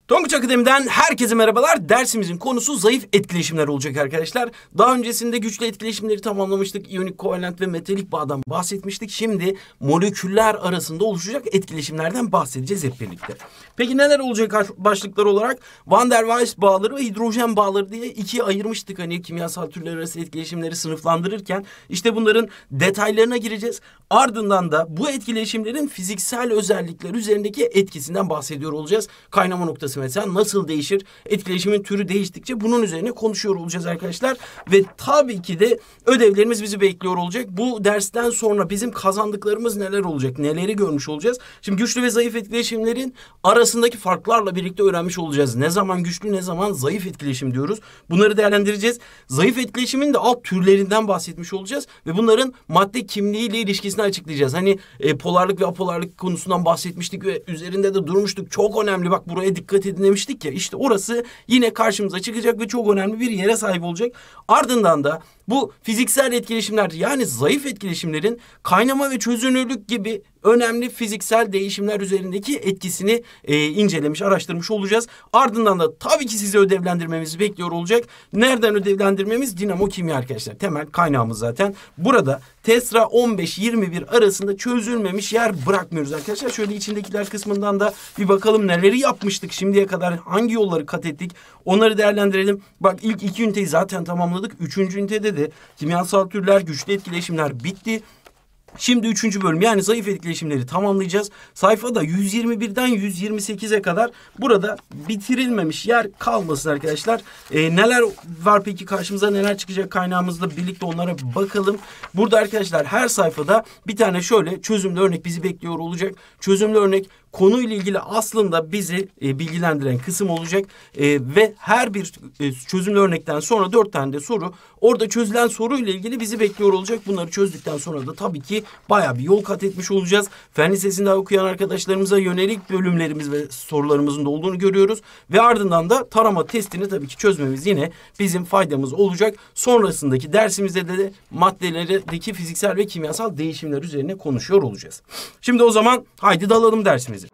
Tonguç Akademi'den herkese merhabalar. Dersimizin konusu zayıf etkileşimler olacak arkadaşlar. Daha öncesinde güçlü etkileşimleri tamamlamıştık. İyonik, kovalent ve metalik bağdan bahsetmiştik. Şimdi moleküller arasında oluşacak etkileşimlerden bahsedeceğiz hep birlikte. Peki neler olacak başlıklar olarak? Van der Waals bağları ve hidrojen bağları diye ikiye ayırmıştık. Hani kimyasal türler arası etkileşimleri sınıflandırırken işte bunların detaylarına gireceğiz. Ardından da bu etkileşimlerin fiziksel özellikler üzerindeki etkisinden bahsediyor olacağız. Kaynama noktası mesela nasıl değişir? Etkileşimin türü değiştikçe bunun üzerine konuşuyor olacağız arkadaşlar. Ve tabii ki de ödevlerimiz bizi bekliyor olacak. Bu dersten sonra bizim kazandıklarımız neler olacak? Neleri görmüş olacağız? Şimdi güçlü ve zayıf etkileşimlerin arasındaki farklarla birlikte öğrenmiş olacağız. Ne zaman güçlü, ne zaman zayıf etkileşim diyoruz. Bunları değerlendireceğiz. Zayıf etkileşimin de alt türlerinden bahsetmiş olacağız. Ve bunların madde kimliğiyle ilişkisini açıklayacağız. Hani polarlık ve apolarlık konusundan bahsetmiştik ve üzerinde de durmuştuk. Çok önemli, bak buraya dikkat edin demiştik ya. İşte orası yine karşımıza çıkacak ve çok önemli bir yere sahip olacak. Ardından da bu fiziksel etkileşimler, yani zayıf etkileşimlerin kaynama ve çözünürlük gibi önemli fiziksel değişimler üzerindeki etkisini incelemiş, araştırmış olacağız. Ardından da tabii ki sizi ödevlendirmemizi bekliyor olacak. Nereden ödevlendirmemiz? Dinamo kimya arkadaşlar. Temel kaynağımız zaten. Burada TESRA 15-21 arasında çözülmemiş yer bırakmıyoruz arkadaşlar. Şöyle içindekiler kısmından da bir bakalım neleri yapmıştık şimdiye kadar, hangi yolları kat ettik, onları değerlendirelim. Bak ilk 2 üniteyi zaten tamamladık. 3. ünitede de kimyasal türler, güçlü etkileşimler bitti. Şimdi 3. bölüm, yani zayıf etkileşimleri tamamlayacağız. Sayfada 121'den 128'e kadar burada bitirilmemiş yer kalmasın arkadaşlar. Neler var peki karşımıza, neler çıkacak kaynağımızla birlikte onlara bakalım. Burada arkadaşlar her sayfada bir tane şöyle çözümlü örnek bizi bekliyor olacak. Çözümlü örnek konuyla ilgili aslında bizi bilgilendiren kısım olacak. Ve her bir çözümlü örnekten sonra 4 tane de soru, orada çözülen soruyla ilgili bizi bekliyor olacak. Bunları çözdükten sonra da tabii ki bayağı bir yol kat etmiş olacağız. Fen Lisesi'nde okuyan arkadaşlarımıza yönelik bölümlerimiz ve sorularımızın da olduğunu görüyoruz. Ve ardından da tarama testini tabii ki çözmemiz yine bizim faydamız olacak. Sonrasındaki dersimizde de maddelerdeki fiziksel ve kimyasal değişimler üzerine konuşuyor olacağız. Şimdi o zaman haydi dalalım dersimize.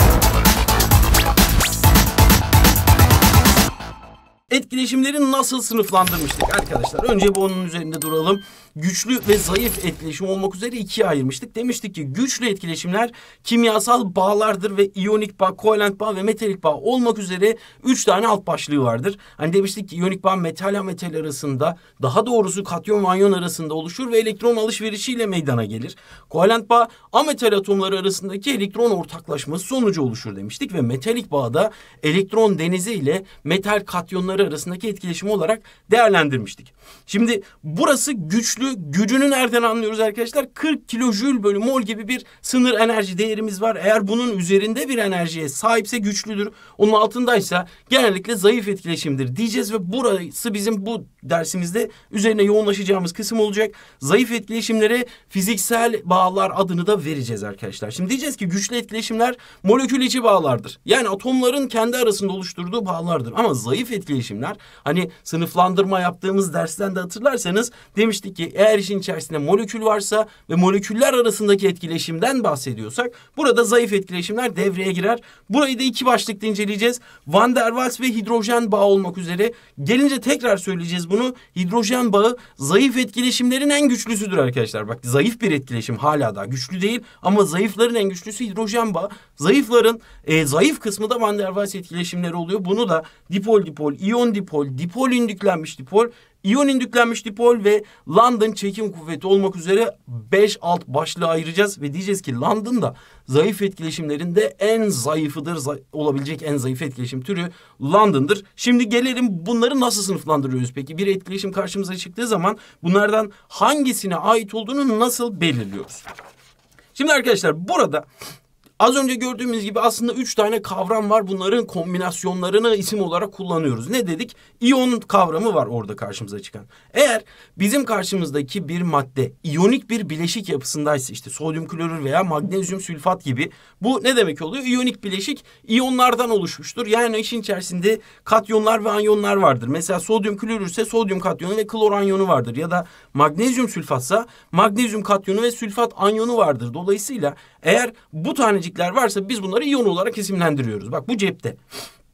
Etkileşimleri nasıl sınıflandırmıştık arkadaşlar? Önce bunun üzerinde duralım. Güçlü ve zayıf etkileşim olmak üzere ikiye ayırmıştık. Demiştik ki güçlü etkileşimler kimyasal bağlardır ve iyonik bağ, kovalent bağ ve metalik bağ olmak üzere 3 tane alt başlığı vardır. Hani demiştik ki iyonik bağ metal metal arasında, daha doğrusu katyon ve anyon arasında oluşur ve elektron alışverişiyle meydana gelir. Kovalent bağ ametal atomları arasındaki elektron ortaklaşması sonucu oluşur demiştik ve metalik bağda elektron denizi ile metal katyonları arasındaki etkileşim olarak değerlendirmiştik. Şimdi burası gücünü nereden anlıyoruz arkadaşlar? 40 kilojül bölü mol gibi bir sınır enerji değerimiz var. Eğer bunun üzerinde bir enerjiye sahipse güçlüdür. Onun altındaysa genellikle zayıf etkileşimdir diyeceğiz ve burası bizim bu dersimizde üzerine yoğunlaşacağımız kısım olacak. Zayıf etkileşimlere fiziksel bağlar adını da vereceğiz arkadaşlar. Şimdi diyeceğiz ki güçlü etkileşimler molekül içi bağlardır. Yani atomların kendi arasında oluşturduğu bağlardır. Ama zayıf etkileşimler, hani sınıflandırma yaptığımız dersten de hatırlarsanız demiştik ki eğer işin içerisinde molekül varsa ve moleküller arasındaki etkileşimden bahsediyorsak burada zayıf etkileşimler devreye girer. Burayı da 2 başlıkta inceleyeceğiz. Van der Waals ve hidrojen bağı olmak üzere. Gelince tekrar söyleyeceğiz bunu. Hidrojen bağı zayıf etkileşimlerin en güçlüsüdür arkadaşlar. Bak zayıf bir etkileşim, hala daha güçlü değil ama zayıfların en güçlüsü hidrojen bağı. Zayıfların zayıf kısmı da Van der Waals etkileşimleri oluyor. Bunu da dipol dipol, iyon dipol, dipol indüklenmiş dipol, İyon indüklenmiş dipol ve London çekim kuvveti olmak üzere 5 alt başlığa ayıracağız ve diyeceğiz ki London da zayıf etkileşimlerinde en zayıfıdır. Olabilecek en zayıf etkileşim türü London'dır. Şimdi gelelim bunları nasıl sınıflandırıyoruz peki? Bir etkileşim karşımıza çıktığı zaman bunlardan hangisine ait olduğunu nasıl belirliyoruz? Şimdi arkadaşlar burada az önce gördüğümüz gibi aslında 3 tane kavram var. Bunların kombinasyonlarını isim olarak kullanıyoruz. Ne dedik? İyon kavramı var orada karşımıza çıkan. Eğer bizim karşımızdaki bir madde iyonik bir bileşik yapısındaysa, işte sodyum klorür veya magnezyum sülfat gibi, bu ne demek oluyor? İyonik bileşik iyonlardan oluşmuştur. Yani işin içerisinde katyonlar ve anyonlar vardır. Mesela sodyum klorürse sodyum katyonu ve klor anyonu vardır. Ya da magnezyum sülfatsa magnezyum katyonu ve sülfat anyonu vardır. Dolayısıyla eğer bu tanecikler varsa biz bunları iyon olarak isimlendiriyoruz. Bak bu cepte.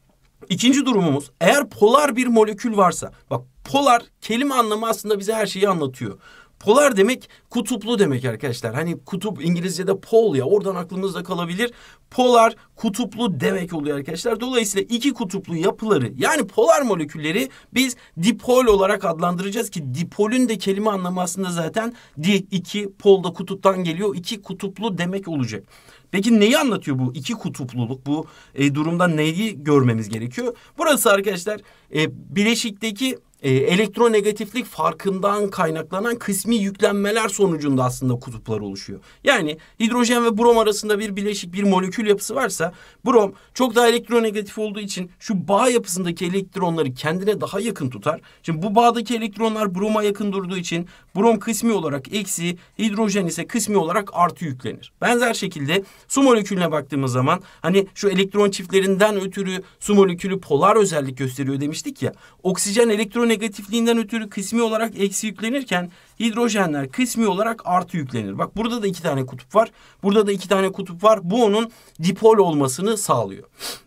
İkinci durumumuz, eğer polar bir molekül varsa, bak polar kelime anlamı aslında bize her şeyi anlatıyor. Polar demek kutuplu demek arkadaşlar. Hani kutup İngilizce'de pole ya, oradan aklımızda kalabilir. Polar kutuplu demek oluyor arkadaşlar. Dolayısıyla iki kutuplu yapıları, yani polar molekülleri biz dipol olarak adlandıracağız ki dipolün de kelime anlamı aslında zaten iki, pol da kutuptan geliyor. İki kutuplu demek olacak. Peki neyi anlatıyor bu iki kutupluluk? Bu durumda neyi görmemiz gerekiyor? Burası arkadaşlar bileşikteki elektronegatiflik farkından kaynaklanan kısmi yüklenmeler sonucunda aslında kutuplar oluşuyor. Yani hidrojen ve brom arasında bir bileşik, bir molekül yapısı varsa brom çok daha elektronegatif olduğu için şu bağ yapısındaki elektronları kendine daha yakın tutar. Şimdi bu bağdaki elektronlar broma yakın durduğu için brom kısmi olarak eksi, hidrojen ise kısmi olarak artı yüklenir. Benzer şekilde su molekülüne baktığımız zaman hani şu elektron çiftlerinden ötürü su molekülü polar özellik gösteriyor demiştik ya. Oksijen elektronegatifliğinden ötürü kısmi olarak eksi yüklenirken hidrojenler kısmi olarak artı yüklenir. Bak burada da iki tane kutup var. Burada da iki tane kutup var. Bu onun dipol olmasını sağlıyor.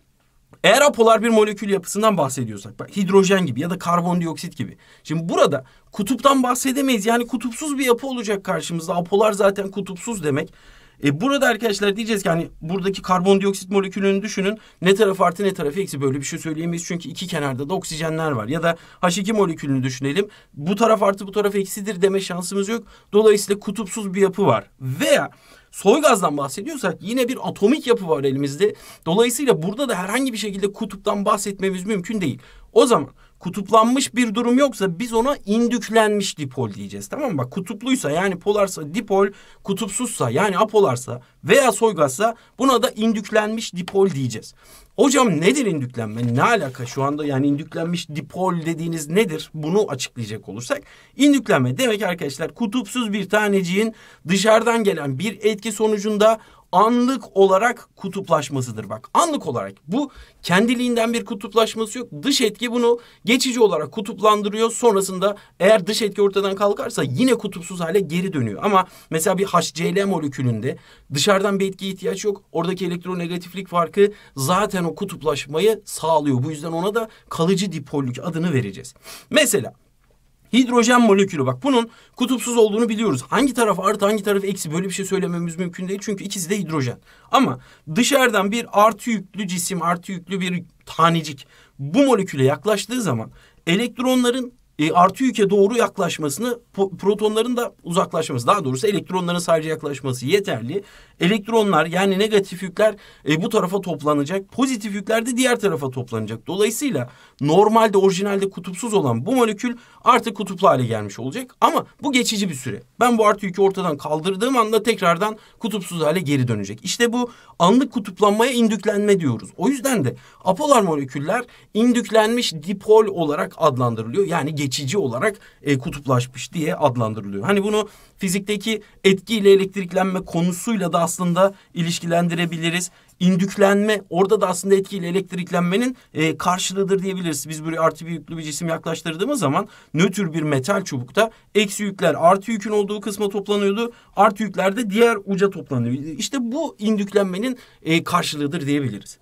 Eğer apolar bir molekül yapısından bahsediyorsak, bak hidrojen gibi ya da karbondioksit gibi. Şimdi burada kutuptan bahsedemeyiz. Yani kutupsuz bir yapı olacak karşımızda. Apolar zaten kutupsuz demek. Burada arkadaşlar diyeceğiz ki hani buradaki karbondioksit molekülünü düşünün. Ne tarafı artı ne tarafı eksi, böyle bir şey söyleyemeyiz. Çünkü iki kenarda da oksijenler var. Ya da H2 molekülünü düşünelim. Bu taraf artı bu taraf eksidir deme şansımız yok. Dolayısıyla kutupsuz bir yapı var. Veya soy gazdan bahsediyorsak yine bir atomik yapı var elimizde. Dolayısıyla burada da herhangi bir şekilde kutuptan bahsetmemiz mümkün değil. O zaman kutuplanmış bir durum yoksa biz ona indüklenmiş dipol diyeceğiz. Tamam mı? Bak kutupluysa yani polarsa dipol, kutupsuzsa yani apolarsa veya soygazsa buna da indüklenmiş dipol diyeceğiz. Hocam nedir indüklenme? Ne alaka şu anda, yani indüklenmiş dipol dediğiniz nedir? Bunu açıklayacak olursak indüklenme demek arkadaşlar kutupsuz bir taneciğin dışarıdan gelen bir etki sonucunda anlık olarak kutuplaşmasıdır. Bak anlık olarak, bu kendiliğinden bir kutuplaşması yok. Dış etki bunu geçici olarak kutuplandırıyor. Sonrasında eğer dış etki ortadan kalkarsa yine kutupsuz hale geri dönüyor. Ama mesela bir HCl molekülünde dışarıdan bir etkiye ihtiyaç yok. Oradaki elektronegatiflik farkı zaten o kutuplaşmayı sağlıyor. Bu yüzden ona da kalıcı dipollük adını vereceğiz. Mesela hidrojen molekülü, bak bunun kutupsuz olduğunu biliyoruz. Hangi taraf artı hangi taraf eksi, böyle bir şey söylememiz mümkün değil. Çünkü ikisi de hidrojen. Ama dışarıdan bir artı yüklü cisim, artı yüklü bir tanecik bu moleküle yaklaştığı zaman elektronların artı yüke doğru yaklaşmasını, protonların da uzaklaşması, daha doğrusu elektronların sadece yaklaşması yeterli. Elektronlar yani negatif yükler bu tarafa toplanacak. Pozitif yükler de diğer tarafa toplanacak. Dolayısıyla normalde orijinalde kutupsuz olan bu molekül artık kutuplu hale gelmiş olacak. Ama bu geçici bir süre. Ben bu artı yükü ortadan kaldırdığım anda tekrardan kutupsuz hale geri dönecek. İşte bu anlık kutuplanmaya indüklenme diyoruz. O yüzden de apolar moleküller indüklenmiş dipol olarak adlandırılıyor. Yani geçici olarak kutuplaşmış diye adlandırılıyor. Hani bunu fizikteki etkiyle elektriklenme konusuyla da aslında ilişkilendirebiliriz. İndüklenme orada da aslında etkiyle elektriklenmenin karşılığıdır diyebiliriz. Biz buraya artı bir yüklü bir cisim yaklaştırdığımız zaman nötr bir metal çubukta eksi yükler artı yükün olduğu kısma toplanıyordu. Artı yükler de diğer uca toplanıyor. İşte bu indüklenmenin karşılığıdır diyebiliriz.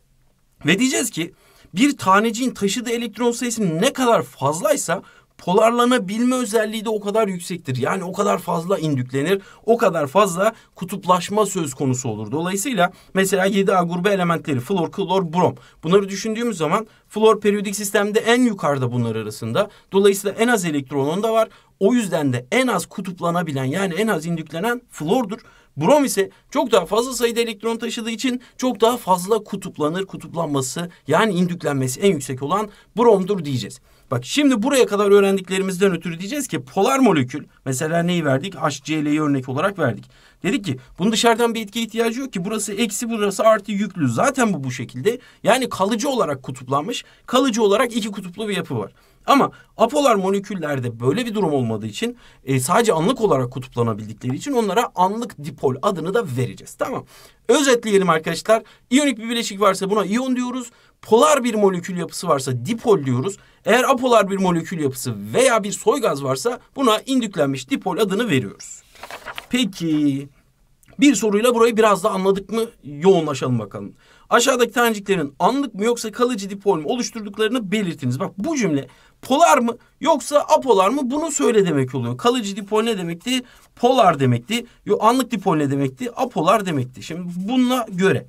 Ve diyeceğiz ki bir taneciğin taşıdığı elektron sayısı ne kadar fazlaysa polarlanabilme özelliği de o kadar yüksektir. Yani o kadar fazla indüklenir, o kadar fazla kutuplaşma söz konusu olur. Dolayısıyla mesela 7A grubu elementleri flor, klor, brom. Bunları düşündüğümüz zaman flor periyodik sistemde en yukarıda bunlar arasında. Dolayısıyla en az elektronunda var. O yüzden de en az kutuplanabilen yani en az indüklenen flordur. Brom ise çok daha fazla sayıda elektron taşıdığı için çok daha fazla kutuplanır. Kutuplanması yani indüklenmesi en yüksek olan bromdur diyeceğiz. Bak şimdi buraya kadar öğrendiklerimizden ötürü diyeceğiz ki polar molekül, mesela neyi verdik? HCl'yi örnek olarak verdik. Dedik ki bunun dışarıdan bir etkiye ihtiyacı yok ki, burası eksi burası artı yüklü. Zaten bu şekilde, yani kalıcı olarak kutuplanmış, kalıcı olarak iki kutuplu bir yapı var. Ama apolar moleküllerde böyle bir durum olmadığı için sadece anlık olarak kutuplanabildikleri için onlara anlık dipol adını da vereceğiz. Tamam. Özetleyelim arkadaşlar. İyonik bir bileşik varsa buna iyon diyoruz. Polar bir molekül yapısı varsa dipol diyoruz. Eğer apolar bir molekül yapısı veya bir soy gaz varsa buna indüklenmiş dipol adını veriyoruz. Peki bir soruyla burayı biraz da anladık mı? Yoğunlaşalım bakalım. Aşağıdaki taneciklerin anlık mı yoksa kalıcı dipol mü oluşturduklarını belirtiniz. Bak bu cümle polar mı yoksa apolar mı bunu söyle demek oluyor. Kalıcı dipol ne demekti? Polar demekti. Anlık dipol ne demekti? Apolar demekti. Şimdi bununla göre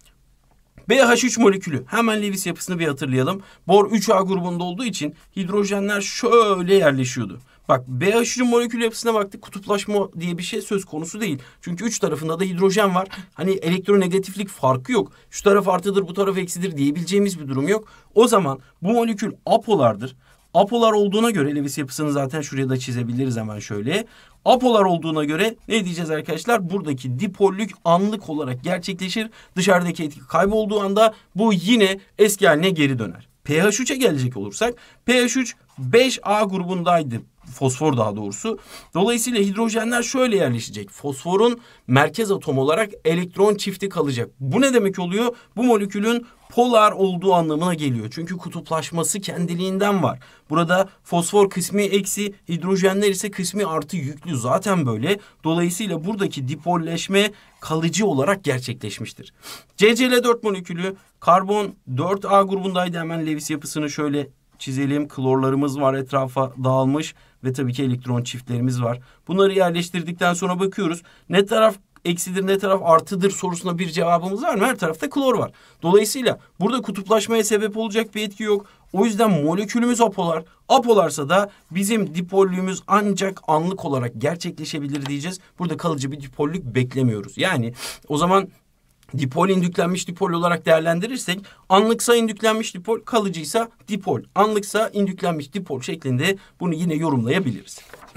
BH3 molekülü, hemen Lewis yapısını bir hatırlayalım. Bor 3A grubunda olduğu için hidrojenler şöyle yerleşiyordu. Bak BH3'ün molekül yapısına baktık, kutuplaşma diye bir şey söz konusu değil. Çünkü üç tarafında da hidrojen var. Hani elektronegatiflik farkı yok. Şu taraf artıdır, bu taraf eksidir diyebileceğimiz bir durum yok. O zaman bu molekül apolardır. Apolar olduğuna göre Lewis yapısını zaten şuraya da çizebiliriz hemen şöyle. Apolar olduğuna göre ne diyeceğiz arkadaşlar? Buradaki dipollük anlık olarak gerçekleşir. Dışarıdaki etki kaybolduğu anda bu yine eski haline geri döner. pH3'e gelecek olursak pH3 5A grubundaydı. Fosfor daha doğrusu. Dolayısıyla hidrojenler şöyle yerleşecek. Fosforun merkez atom olarak elektron çifti kalacak. Bu ne demek oluyor? Bu molekülün polar olduğu anlamına geliyor. Çünkü kutuplaşması kendiliğinden var. Burada fosfor kısmi eksi, hidrojenler ise kısmi artı yüklü. Zaten böyle. Dolayısıyla buradaki dipolleşme kalıcı olarak gerçekleşmiştir. CCl4 molekülü karbon 4A grubundaydı. Hemen Lewis yapısını şöyle çizelim. Klorlarımız var, etrafa dağılmış ve tabii ki elektron çiftlerimiz var. Bunları yerleştirdikten sonra bakıyoruz. Ne taraf eksidir, ne taraf artıdır sorusuna bir cevabımız var mı? Her tarafta klor var. Dolayısıyla burada kutuplaşmaya sebep olacak bir etki yok. O yüzden molekülümüz apolar. Apolarsa da bizim dipollüğümüz ancak anlık olarak gerçekleşebilir diyeceğiz. Burada kalıcı bir dipollük beklemiyoruz. Yani o zaman dipol indüklenmiş dipol olarak değerlendirirsek anlıksa indüklenmiş dipol, kalıcıysa dipol. Anlıksa indüklenmiş dipol şeklinde bunu yine yorumlayabiliriz.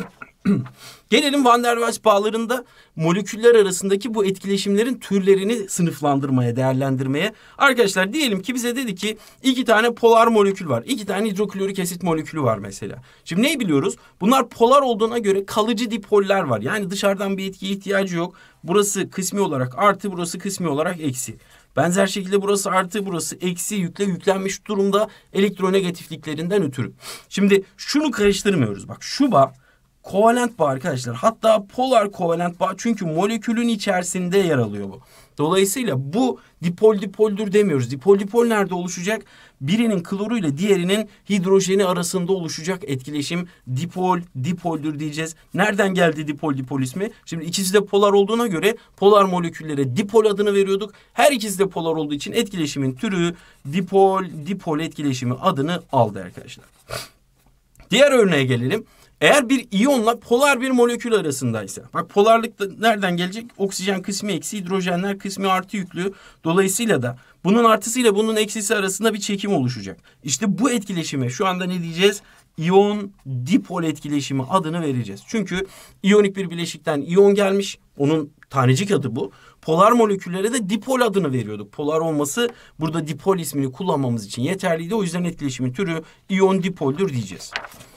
Gelelim Van der Waals bağlarında moleküller arasındaki bu etkileşimlerin türlerini sınıflandırmaya, değerlendirmeye. Arkadaşlar diyelim ki bize dedi ki 2 tane polar molekül var. 2 tane hidroklorik asit molekülü var mesela. Şimdi neyi biliyoruz? Bunlar polar olduğuna göre kalıcı dipoller var. Yani dışarıdan bir etkiye ihtiyacı yok. Burası kısmi olarak artı, burası kısmi olarak eksi. Benzer şekilde burası artı, burası eksi yüklenmiş durumda elektronegatifliklerinden ötürü. Şimdi şunu karıştırmıyoruz. Bak şu bağ kovalent bağ arkadaşlar. Hatta polar kovalent bağ, çünkü molekülün içerisinde yer alıyor bu. Dolayısıyla bu dipol dipoldür demiyoruz. Dipol dipol nerede oluşacak? Birinin kloruyla diğerinin hidrojeni arasında oluşacak etkileşim dipol dipoldür diyeceğiz. Nereden geldi dipol dipol ismi? Şimdi ikisi de polar olduğuna göre polar moleküllere dipol adını veriyorduk. Her ikisi de polar olduğu için etkileşimin türü dipol dipol etkileşimi adını aldı arkadaşlar. Diğer örneğe gelelim. Eğer bir iyonla polar bir molekül arasındaysa, bak polarlık da nereden gelecek? Oksijen kısmı eksi, hidrojenler kısmı artı yüklü. Dolayısıyla da bunun artısıyla bunun eksisi arasında bir çekim oluşacak. İşte bu etkileşime şu anda ne diyeceğiz? İyon dipol etkileşimi adını vereceğiz. Çünkü iyonik bir bileşikten iyon gelmiş. Onun tanecik adı bu. Polar moleküllere de dipol adını veriyorduk. Polar olması burada dipol ismini kullanmamız için yeterliydi. O yüzden etkileşimin türü iyon dipoldür diyeceğiz.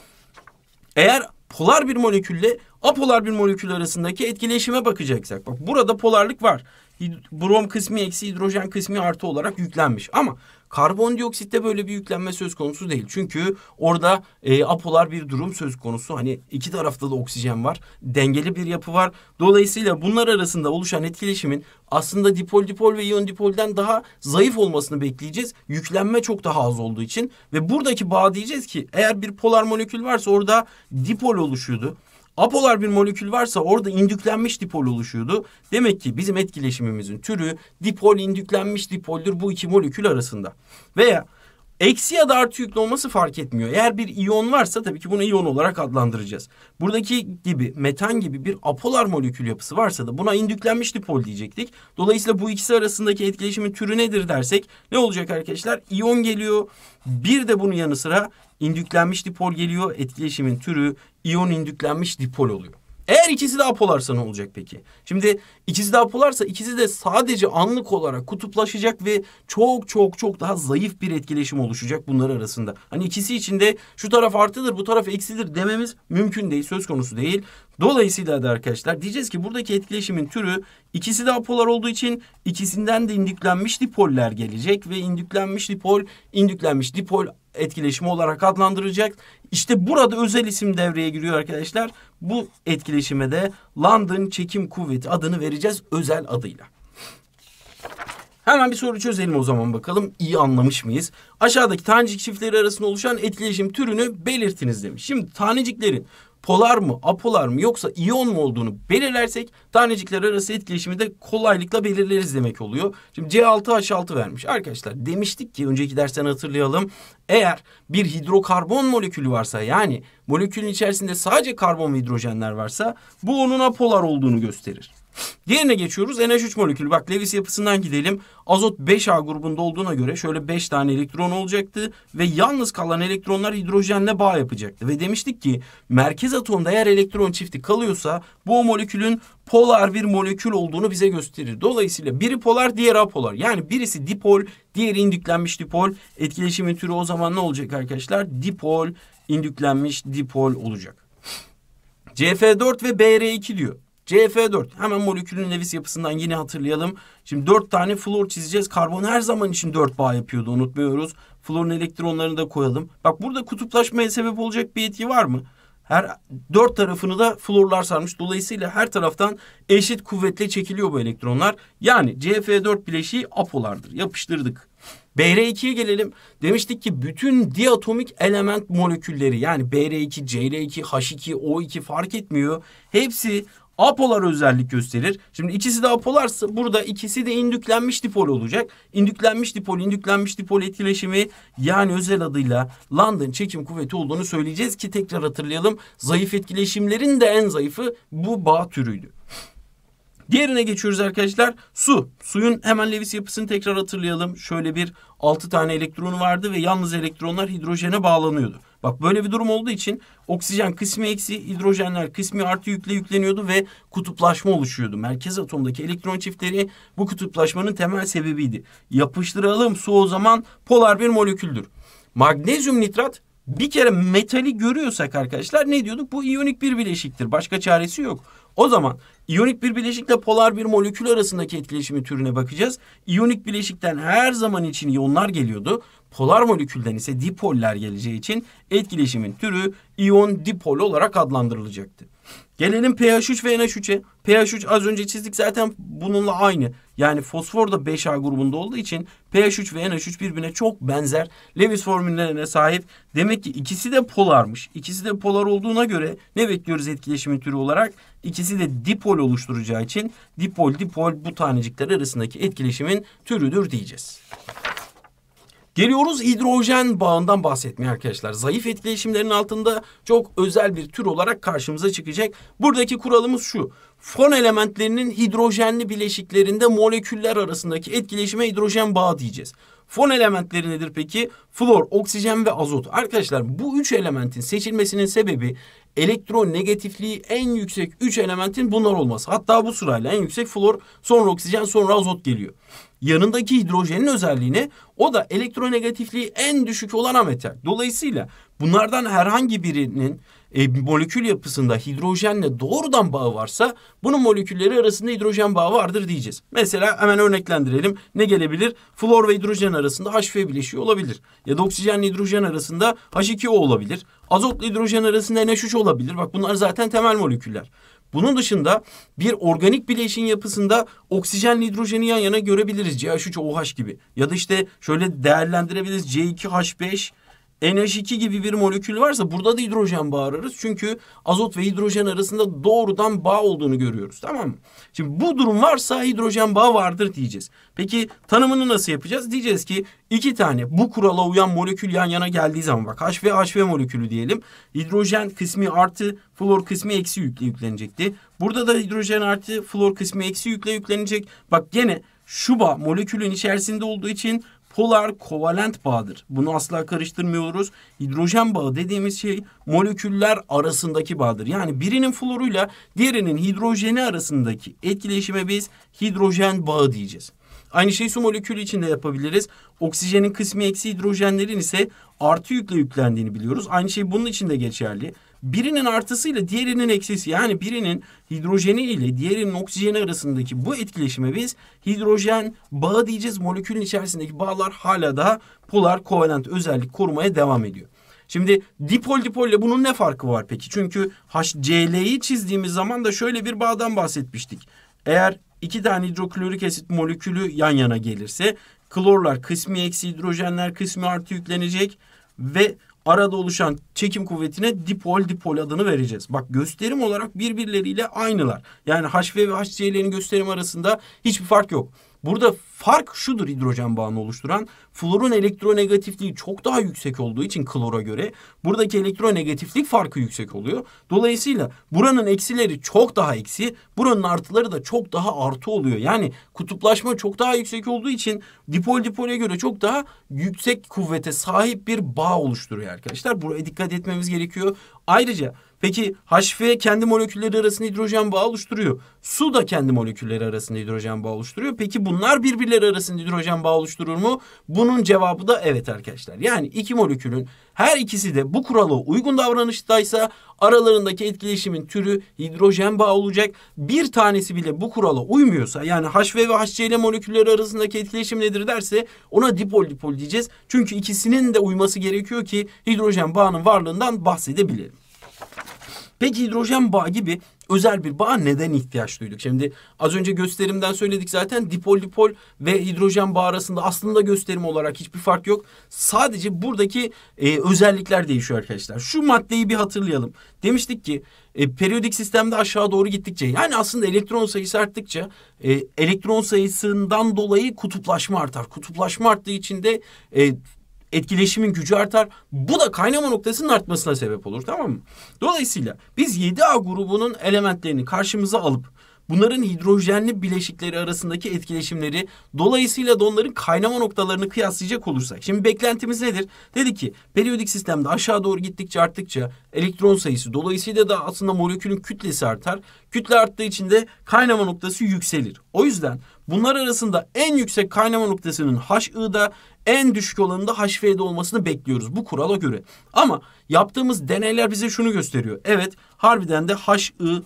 Eğer polar bir molekülle apolar bir molekül arasındaki etkileşime bakacaksak. Bak burada polarlık var. Brom kısmı eksi, hidrojen kısmı artı olarak yüklenmiş. Ama karbondioksitte böyle bir yüklenme söz konusu değil. Çünkü orada apolar bir durum söz konusu. Hani iki tarafta da oksijen var. Dengeli bir yapı var. Dolayısıyla bunlar arasında oluşan etkileşimin aslında dipol dipol ve iyon dipolden daha zayıf olmasını bekleyeceğiz. Yüklenme çok daha az olduğu için. Ve buradaki bağ diyeceğiz ki eğer bir polar molekül varsa orada dipol oluşuyordu. Apolar bir molekül varsa orada indüklenmiş dipol oluşuyordu. Demek ki bizim etkileşimimizin türü dipol indüklenmiş dipoldür bu iki molekül arasında. Veya eksi ya da artı yüklü olması fark etmiyor. Eğer bir iyon varsa tabii ki bunu iyon olarak adlandıracağız. Buradaki gibi metan gibi bir apolar molekül yapısı varsa da buna indüklenmiş dipol diyecektik. Dolayısıyla bu ikisi arasındaki etkileşimin türü nedir dersek ne olacak arkadaşlar? İyon geliyor. Bir de bunun yanı sıra indüklenmiş dipol geliyor. Etkileşimin türü iyon indüklenmiş dipol oluyor. Eğer ikisi de apolarsa ne olacak peki? Şimdi ikisi de apolarsa ikisi de sadece anlık olarak kutuplaşacak ve çok daha zayıf bir etkileşim oluşacak bunlar arasında. Hani ikisi için de şu taraf artıdır bu taraf eksidir dememiz mümkün değil, söz konusu değil. Dolayısıyla da arkadaşlar diyeceğiz ki buradaki etkileşimin türü ikisi de apolar olduğu için ikisinden de indüklenmiş dipoller gelecek ve indüklenmiş dipol etkileşimi olarak adlandıracak. İşte burada özel isim devreye giriyor arkadaşlar. Bu etkileşime de London çekim kuvveti adını vereceğiz özel adıyla. Hemen bir soru çözelim o zaman bakalım iyi anlamış mıyız? Aşağıdaki tanecik çiftleri arasında oluşan etkileşim türünü belirtiniz demiş. Şimdi taneciklerin polar mı, apolar mı yoksa iyon mu olduğunu belirlersek tanecikler arası etkileşimi de kolaylıkla belirleriz demek oluyor. Şimdi C6H6 vermiş. Arkadaşlar demiştik ki önceki dersten hatırlayalım. Eğer bir hidrokarbon molekülü varsa yani molekülün içerisinde sadece karbon ve hidrojenler varsa bu onun apolar olduğunu gösterir. Diğerine geçiyoruz. NH3 molekülü. Bak Lewis yapısından gidelim. Azot 5A grubunda olduğuna göre şöyle 5 tane elektron olacaktı ve yalnız kalan elektronlar hidrojenle bağ yapacaktı. Ve demiştik ki merkez atomda eğer elektron çifti kalıyorsa bu o molekülün polar bir molekül olduğunu bize gösterir. Dolayısıyla biri polar, diğeri apolar. Yani birisi dipol, diğeri indüklenmiş dipol. Etkileşimin türü o zaman ne olacak arkadaşlar? Dipol, indüklenmiş dipol olacak. CF4 ve BR2 diyor. CF4 hemen molekülün Lewis yapısından yine hatırlayalım. Şimdi 4 tane flor çizeceğiz. Karbon her zaman için 4 bağ yapıyordu, unutmuyoruz. Florun elektronlarını da koyalım. Bak burada kutuplaşmaya sebep olacak bir etki var mı? Her 4 tarafını da florlar sarmış. Dolayısıyla her taraftan eşit kuvvetle çekiliyor bu elektronlar. Yani CF4 bileşiği apolardır. Yapıştırdık. BR2'ye gelelim. Demiştik ki bütün diatomik element molekülleri yani BR2, CR2, H2, O2 fark etmiyor. Hepsi apolar özellik gösterir. Şimdi ikisi de apolarsa burada ikisi de indüklenmiş dipol olacak. İndüklenmiş dipol etkileşimi yani özel adıyla London çekim kuvveti olduğunu söyleyeceğiz ki tekrar hatırlayalım. Zayıf etkileşimlerin de en zayıfı bu bağ türüydü. Diğerine geçiyoruz arkadaşlar. Su. Suyun hemen Lewis yapısını tekrar hatırlayalım. Şöyle bir 6 tane elektronu vardı ve yalnız elektronlar hidrojene bağlanıyordu. Bak böyle bir durum olduğu için oksijen kısmi eksi, hidrojenler kısmi artı yükle yükleniyordu ve kutuplaşma oluşuyordu. Merkez atomdaki elektron çiftleri bu kutuplaşmanın temel sebebiydi. Yapıştıralım, su o zaman polar bir moleküldür. Magnezyum nitrat bir kere metali görüyorsak arkadaşlar ne diyorduk? Bu iyonik bir bileşiktir. Başka çaresi yok. O zaman iyonik bir bileşikle polar bir molekül arasındaki etkileşimi türüne bakacağız. İyonik bileşikten her zaman için iyonlar geliyordu. Polar molekülden ise dipoller geleceği için etkileşimin türü iyon dipol olarak adlandırılacaktı. Gelelim pH3 ve NH3'e. pH3 az önce çizdik zaten bununla aynı. Yani fosfor da 5A grubunda olduğu için pH3 ve NH3 birbirine çok benzer Lewis formüllerine sahip. Demek ki ikisi de polarmış. İkisi de polar olduğuna göre ne bekliyoruz etkileşimin türü olarak? İkisi de dipol oluşturacağı için dipol bu tanecikler arasındaki etkileşimin türüdür diyeceğiz. Geliyoruz hidrojen bağından bahsetmeye arkadaşlar. Zayıf etkileşimlerin altında çok özel bir tür olarak karşımıza çıkacak. Buradaki kuralımız şu. Fon elementlerinin hidrojenli bileşiklerinde moleküller arasındaki etkileşime hidrojen bağı diyeceğiz. Fon elementleri nedir peki? Flor, oksijen ve azot. Arkadaşlar bu 3 elementin seçilmesinin sebebi elektronegatifliği en yüksek 3 elementin bunlar olması. Hatta bu sırayla en yüksek flor, sonra oksijen, sonra azot geliyor. Yanındaki hidrojenin özelliğine o da elektronegatifliği en düşük olan ametal. Dolayısıyla bunlardan herhangi birinin molekül yapısında hidrojenle doğrudan bağı varsa bunun molekülleri arasında hidrojen bağı vardır diyeceğiz. Mesela hemen örneklendirelim. Ne gelebilir? Flor ve hidrojen arasında HF bileşiği olabilir. Ya da oksijenle hidrojen arasında H2O olabilir. Azotla hidrojen arasında NH3 olabilir. Bak bunlar zaten temel moleküller. Bunun dışında bir organik bileşiğin yapısında oksijenle hidrojeni yan yana görebiliriz. CH3OH gibi. Ya da işte şöyle değerlendirebiliriz. C2H5 NH2 gibi bir molekül varsa burada da hidrojen bağı ararız. Çünkü azot ve hidrojen arasında doğrudan bağ olduğunu görüyoruz. Tamam mı? Şimdi bu durum varsa hidrojen bağı vardır diyeceğiz. Peki tanımını nasıl yapacağız? Diyeceğiz ki iki tane bu kurala uyan molekül yan yana geldiği zaman bak HV molekülü diyelim. Hidrojen kısmı artı flor kısmı eksi yükle yüklenecekti. Burada da hidrojen artı flor kısmı eksi yükle yüklenecek. Bak gene şu bağ molekülün içerisinde olduğu için polar kovalent bağdır. Bunu asla karıştırmıyoruz. Hidrojen bağı dediğimiz şey moleküller arasındaki bağdır. Yani birinin floruyla diğerinin hidrojeni arasındaki etkileşime biz hidrojen bağı diyeceğiz. Aynı şeyi su molekülü için de yapabiliriz. Oksijenin kısmi eksi hidrojenlerin ise artı yükle yüklendiğini biliyoruz. Aynı şey bunun için de geçerli. Birinin artısıyla diğerinin eksisi yani birinin hidrojeni ile diğerinin oksijeni arasındaki bu etkileşime biz hidrojen bağı diyeceğiz. Molekülün içerisindeki bağlar hala daha polar kovalent özellik korumaya devam ediyor. Şimdi dipolle bunun ne farkı var peki? Çünkü HCl'yi çizdiğimiz zaman da şöyle bir bağdan bahsetmiştik. Eğer iki tane hidroklorik asit molekülü yan yana gelirse klorlar kısmi eksi, hidrojenler kısmi artı yüklenecek ve arada oluşan çekim kuvvetine dipol dipol adını vereceğiz. Bak, gösterim olarak birbirleriyle aynılar. Yani HV ve HCl'nin gösterim arasında hiçbir fark yok. Burada fark şudur hidrojen bağını oluşturan. Florun elektronegatifliği çok daha yüksek olduğu için klora göre buradaki elektronegatiflik farkı yüksek oluyor. Dolayısıyla buranın eksileri çok daha eksi, buranın artıları da çok daha artı oluyor. Yani kutuplaşma çok daha yüksek olduğu için dipol dipole göre çok daha yüksek kuvvete sahip bir bağ oluşturuyor arkadaşlar. Buraya dikkat etmemiz gerekiyor. Ayrıca peki HV kendi molekülleri arasında hidrojen bağı oluşturuyor. Su da kendi molekülleri arasında hidrojen bağı oluşturuyor. Peki bunlar birbirleri arasında hidrojen bağı oluşturur mu? Bunun cevabı da evet arkadaşlar. Yani iki molekülün her ikisi de bu kurala uygun davranıştaysa aralarındaki etkileşimin türü hidrojen bağı olacak. Bir tanesi bile bu kurala uymuyorsa, yani HV ve HCl molekülleri arasındaki etkileşim nedir derse ona dipol dipol diyeceğiz. Çünkü ikisinin de uyması gerekiyor ki hidrojen bağının varlığından bahsedebilelim. Peki hidrojen bağı gibi özel bir bağa neden ihtiyaç duyduk? Şimdi az önce gösterimden söyledik zaten, dipol dipol ve hidrojen bağı arasında aslında gösterim olarak hiçbir fark yok. Sadece buradaki özellikler değişiyor arkadaşlar. Şu maddeyi bir hatırlayalım. Demiştik ki periyodik sistemde aşağı doğru gittikçe, yani aslında elektron sayısı arttıkça elektron sayısından dolayı kutuplaşma artar. Kutuplaşma arttığı için de etkileşimin gücü artar. Bu da kaynama noktasının artmasına sebep olur, tamam mı? Dolayısıyla biz 7A grubunun elementlerini karşımıza alıp bunların hidrojenli bileşikleri arasındaki etkileşimleri, dolayısıyla da onların kaynama noktalarını kıyaslayacak olursak. Şimdi beklentimiz nedir? Dedi ki periyodik sistemde aşağı doğru gittikçe arttıkça elektron sayısı, dolayısıyla da aslında molekülün kütlesi artar. Kütle arttığı için de kaynama noktası yükselir. O yüzden bunlar arasında en yüksek kaynama noktasının HI'da, en düşük olanın da HV'de olmasını bekliyoruz bu kurala göre. Ama yaptığımız deneyler bize şunu gösteriyor. Evet, harbiden de HI,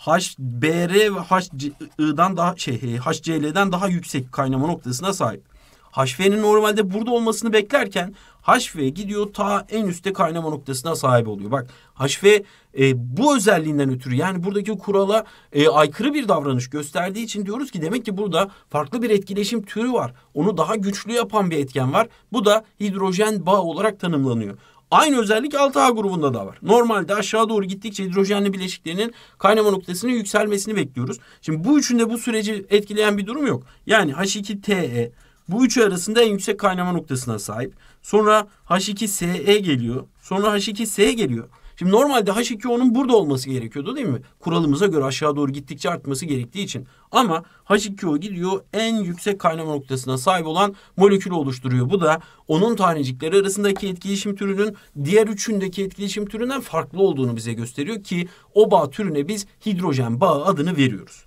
HBr ve HI'dan daha HCl'den daha yüksek kaynama noktasına sahip. HV'nin normalde burada olmasını beklerken HV gidiyor ta en üstte kaynama noktasına sahip oluyor. Bak, HV bu özelliğinden ötürü, yani buradaki kurala aykırı bir davranış gösterdiği için diyoruz ki demek ki burada farklı bir etkileşim türü var. Onu daha güçlü yapan bir etken var. Bu da hidrojen bağı olarak tanımlanıyor. Aynı özellik 6A grubunda da var. Normalde aşağı doğru gittikçe hidrojenli bileşiklerinin kaynama noktasının yükselmesini bekliyoruz. Şimdi bu üçünde bu süreci etkileyen bir durum yok. Yani H2Te bu üçü arasında en yüksek kaynama noktasına sahip. Sonra H2Se geliyor. Sonra H2S geliyor. Şimdi normalde H2O'nun burada olması gerekiyordu, değil mi? Kuralımıza göre aşağı doğru gittikçe artması gerektiği için. Ama H2O gidiyor en yüksek kaynama noktasına sahip olan molekülü oluşturuyor. Bu da onun tanecikleri arasındaki etkileşim türünün diğer üçündeki etkileşim türünden farklı olduğunu bize gösteriyor ki o bağ türüne biz hidrojen bağı adını veriyoruz.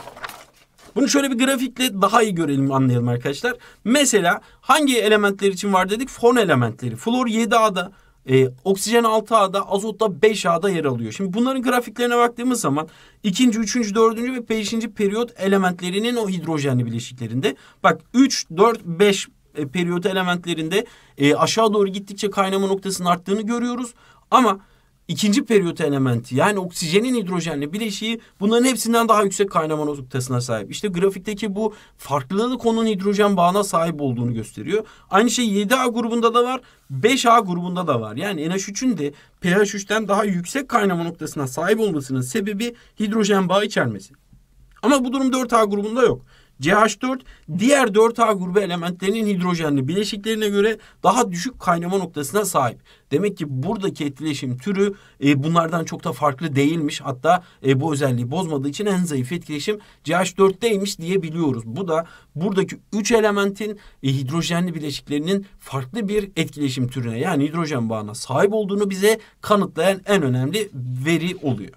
Bunu şöyle bir grafikle daha iyi görelim, anlayalım arkadaşlar. Mesela hangi elementler için var dedik? Fon elementleri. Flor 7A'da, oksijen 6A'da, azot da 5A'da yer alıyor. Şimdi bunların grafiklerine baktığımız zaman 2., 3., 4. ve 5. periyot elementlerinin o hidrojenli bileşiklerinde, bak 3, 4, 5 periyot elementlerinde aşağı doğru gittikçe kaynama noktasının arttığını görüyoruz. Ama İkinci periyot elementi, yani oksijenin hidrojenli bileşiği bunların hepsinden daha yüksek kaynama noktasına sahip. İşte grafikteki bu farklılık onun hidrojen bağına sahip olduğunu gösteriyor. Aynı şey 7A grubunda da var, 5A grubunda da var. Yani NH3'ün de pH3'ten daha yüksek kaynama noktasına sahip olmasının sebebi hidrojen bağı içermesi. Ama bu durum 4A grubunda yok. CH4 diğer 4A grubu elementlerinin hidrojenli bileşiklerine göre daha düşük kaynama noktasına sahip. Demek ki buradaki etkileşim türü bunlardan çok da farklı değilmiş. Hatta bu özelliği bozmadığı için en zayıf etkileşim CH4'teymiş diyebiliyoruz. Bu da buradaki 3 elementin hidrojenli bileşiklerinin farklı bir etkileşim türüne, yani hidrojen bağına sahip olduğunu bize kanıtlayan en önemli veri oluyor.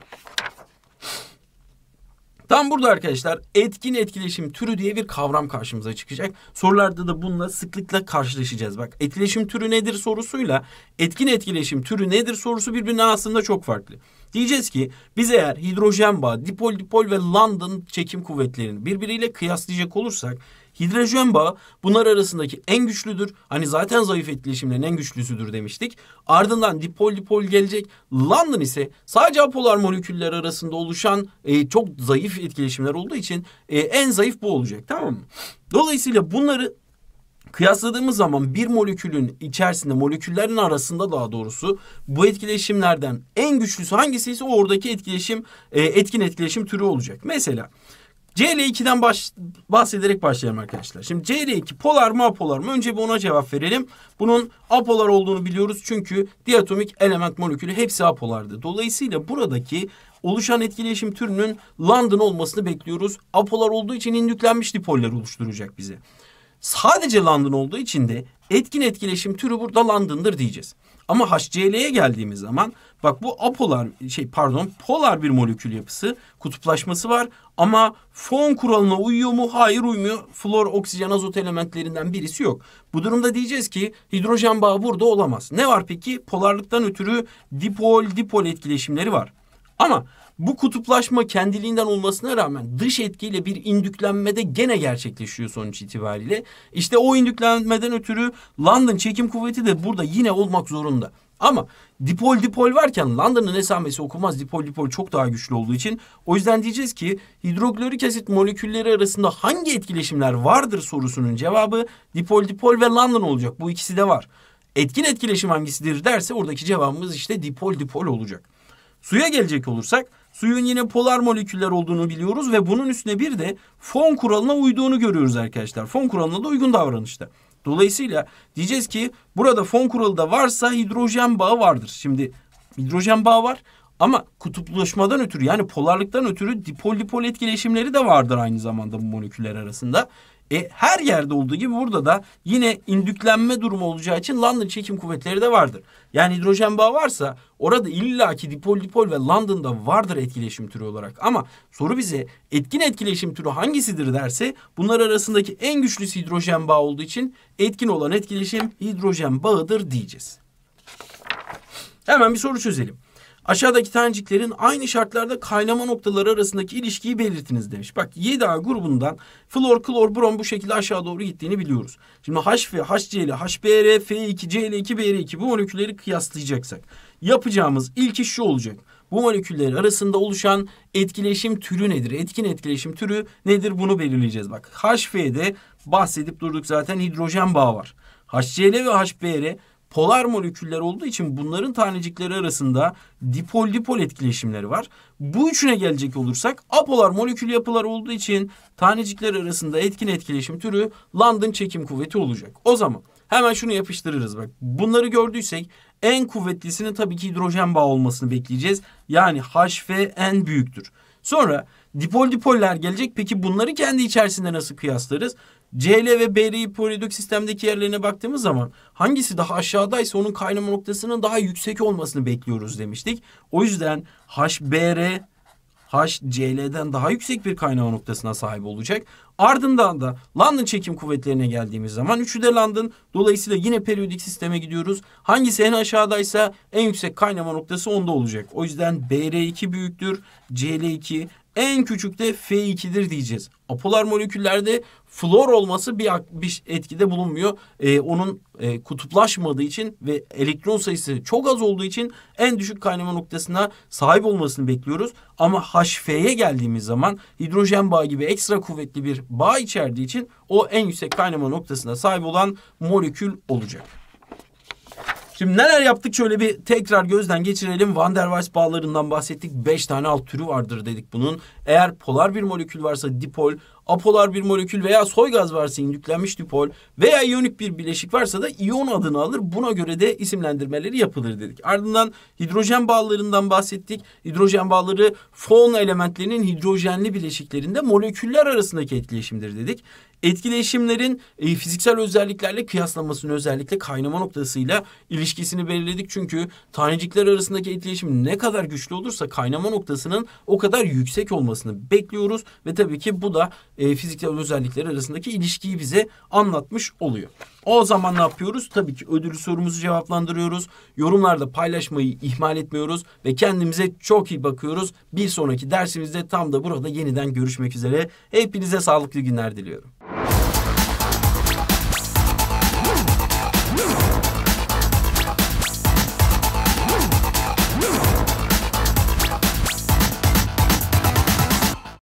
Tam burada arkadaşlar etkin etkileşim türü diye bir kavram karşımıza çıkacak. Sorularda da bununla sıklıkla karşılaşacağız. Bak, etkileşim türü nedir sorusuyla etkin etkileşim türü nedir sorusu birbirinden aslında çok farklı. Diyeceğiz ki biz eğer hidrojen bağı, dipol dipol ve London çekim kuvvetlerini birbiriyle kıyaslayacak olursak Hidrojen bağı bunlar arasındaki en güçlüdür. Hani zaten zayıf etkileşimlerin en güçlüsüdür demiştik. Ardından dipol dipol gelecek. London ise sadece apolar moleküller arasında oluşan çok zayıf etkileşimler olduğu için en zayıf bu olacak, tamam mı? Dolayısıyla bunları kıyasladığımız zaman bir molekülün içerisinde, moleküllerin arasında daha doğrusu bu etkileşimlerden en güçlüsü hangisi ise oradaki etkileşim, etkin etkileşim türü olacak. Mesela Cl2'den bahsederek başlayalım arkadaşlar. Şimdi Cl2 polar mı apolar mı? Önce bir ona cevap verelim. Bunun apolar olduğunu biliyoruz çünkü diatomik element molekülü hepsi apolardı. Dolayısıyla buradaki oluşan etkileşim türünün London olmasını bekliyoruz. Apolar olduğu için indüklenmiş dipoller oluşturacak bize. Sadece London olduğu için de etkin etkileşim türü burada London'dır diyeceğiz. Ama HCl'ye geldiğimiz zaman bak bu polar bir molekül yapısı, kutuplaşması var ama Von kuralına uyuyor mu? Hayır, uymuyor. Flor, oksijen, azot elementlerinden birisi yok. Bu durumda diyeceğiz ki hidrojen bağı burada olamaz. Ne var peki? Polarlıktan ötürü dipol etkileşimleri var. Ama bu kutuplaşma kendiliğinden olmasına rağmen dış etkiyle bir indüklenmede gene gerçekleşiyor sonuç itibariyle. İşte o indüklenmeden ötürü London çekim kuvveti de burada yine olmak zorunda. Ama dipol varken London'ın esamesi okunmaz. Dipol çok daha güçlü olduğu için. O yüzden diyeceğiz ki hidroklorik asit molekülleri arasında hangi etkileşimler vardır sorusunun cevabı dipol ve London olacak. Bu ikisi de var. Etkin etkileşim hangisidir derse oradaki cevabımız işte dipol olacak. Suya gelecek olursak suyun yine polar moleküller olduğunu biliyoruz ve bunun üstüne bir de Von kuralına uyduğunu görüyoruz arkadaşlar. Von kuralına da uygun davranışta. Dolayısıyla diyeceğiz ki burada Von kuralı da varsa hidrojen bağı vardır. Şimdi hidrojen bağı var ama kutuplaşmadan ötürü yani polarlıktan ötürü dipol etkileşimleri de vardır aynı zamanda bu moleküller arasında. Her yerde olduğu gibi burada da yine indüklenme durumu olacağı için London çekim kuvvetleri de vardır. Yani hidrojen bağı varsa orada illaki dipol ve London'da vardır etkileşim türü olarak. Ama soru bize etkin etkileşim türü hangisidir derse bunlar arasındaki en güçlüsü hidrojen bağı olduğu için etkin olan etkileşim hidrojen bağıdır diyeceğiz. Hemen bir soru çözelim. Aşağıdaki taneciklerin aynı şartlarda kaynama noktaları arasındaki ilişkiyi belirtiniz demiş. Bak 7A grubundan flor, klor, brom bu şekilde aşağı doğru gittiğini biliyoruz. Şimdi HF, HCl, HBr, F2, Cl2, Br2 bu molekülleri kıyaslayacaksak yapacağımız ilk iş şu olacak. Bu moleküller arasında oluşan etkileşim türü nedir? Etkin etkileşim türü nedir? Bunu belirleyeceğiz. Bak HF'de bahsedip durduk zaten hidrojen bağı var. HCl ve HBr polar moleküller olduğu için bunların tanecikleri arasında dipol etkileşimleri var. Bu üçüne gelecek olursak apolar molekül yapılar olduğu için tanecikler arasında etkin etkileşim türü London çekim kuvveti olacak. O zaman hemen şunu yapıştırırız bak. Bunları gördüysek en kuvvetlisinin tabii ki hidrojen bağı olmasını bekleyeceğiz. Yani HF en büyüktür. Sonra dipoller gelecek. Peki bunları kendi içerisinde nasıl kıyaslarız? Cl ve Br'yi periyodik sistemdeki yerlerine baktığımız zaman hangisi daha aşağıdaysa onun kaynama noktasının daha yüksek olmasını bekliyoruz demiştik. O yüzden HBr HCl'den daha yüksek bir kaynama noktasına sahip olacak. Ardından da London çekim kuvvetlerine geldiğimiz zaman üçü de London. Dolayısıyla yine periyodik sisteme gidiyoruz. Hangisi en aşağıdaysa en yüksek kaynama noktası onda olacak. O yüzden Br2 büyüktür, Cl2 en küçük de F2'dir diyeceğiz. Apolar moleküllerde flor olması bir etkide bulunmuyor. Onun kutuplaşmadığı için ve elektron sayısı çok az olduğu için en düşük kaynama noktasına sahip olmasını bekliyoruz. Ama HF'ye geldiğimiz zaman hidrojen bağı gibi ekstra kuvvetli bir bağ içerdiği için o en yüksek kaynama noktasına sahip olan molekül olacak. Şimdi neler yaptık şöyle bir tekrar gözden geçirelim. Van der Waals bağlarından bahsettik. 5 tane alt türü vardır dedik bunun. Eğer polar bir molekül varsa dipol, apolar bir molekül veya soy gaz varsa indüklenmiş dipol veya iyonik bir bileşik varsa da iyon adını alır. Buna göre de isimlendirmeleri yapılır dedik. Ardından hidrojen bağlarından bahsettik. Hidrojen bağları Von elementlerinin hidrojenli bileşiklerinde moleküller arasındaki etkileşimdir dedik. Etkileşimlerin fiziksel özelliklerle kıyaslanmasını özellikle kaynama noktasıyla ilişkisini belirledik. Çünkü tanecikler arasındaki etkileşim ne kadar güçlü olursa kaynama noktasının o kadar yüksek olmasını bekliyoruz. Ve tabii ki bu da fiziksel özellikler arasındaki ilişkiyi bize anlatmış oluyor. O zaman ne yapıyoruz? Tabii ki ödüllü sorumuzu cevaplandırıyoruz. Yorumlarda paylaşmayı ihmal etmiyoruz ve kendimize çok iyi bakıyoruz. Bir sonraki dersimizde tam da burada yeniden görüşmek üzere. Hepinize sağlıklı günler diliyorum.